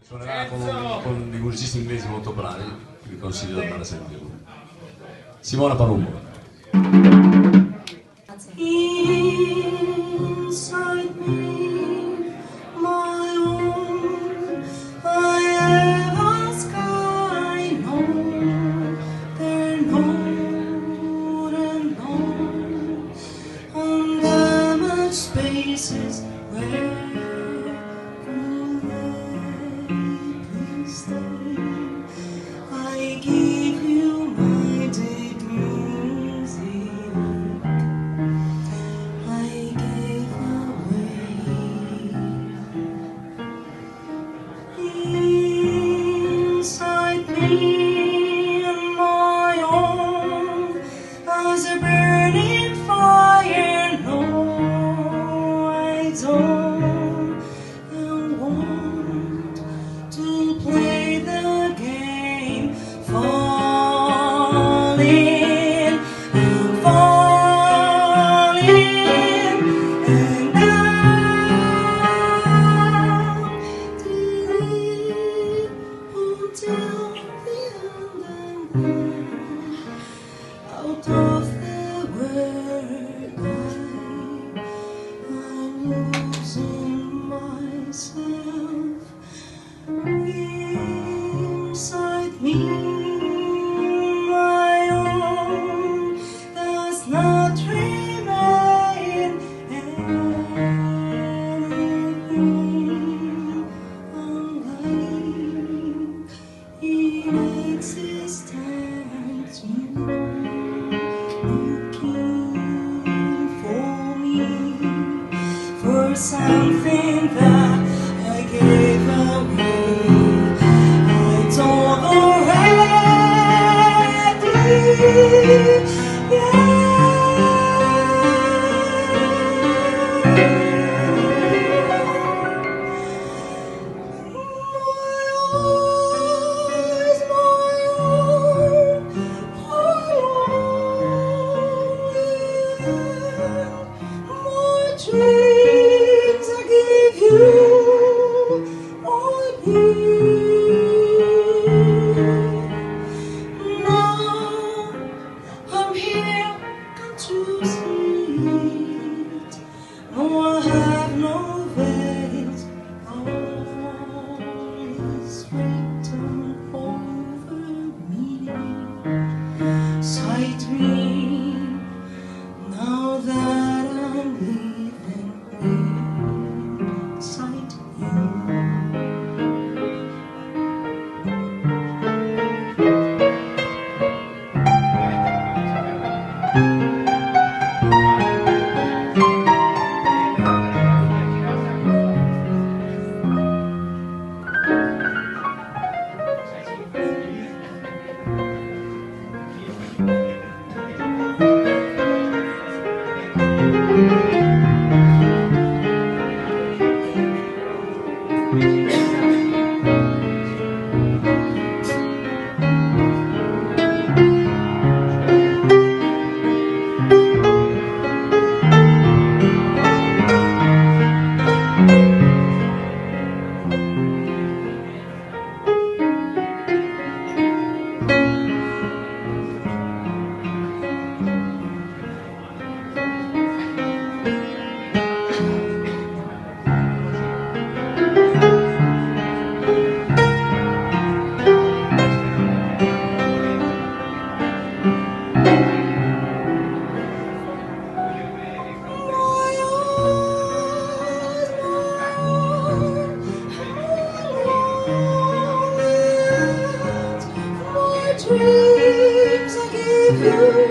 Suonerà con dei musicisti inglesi molto bravi, vi consiglio di andare a sentirlo. Simona Palumbo. Inside me, my own, I have a sky, no, there no, and no, undamaged spaces where will they please stay? I give you my deep music. Inside me, my own, as a burning fire. No, I don't want to play the game, falling, falling, and down to leave until the end and then out of the world I'm losing myself inside me. My own does not remain anything unlike in existence. Looking for me, for something that I gave away. I don't already, yeah. Dreams I give you all now I'm here, can't you see it? No, I have no veils, all is written over me. Sight me now that I'm living inside you. Dreams I give you.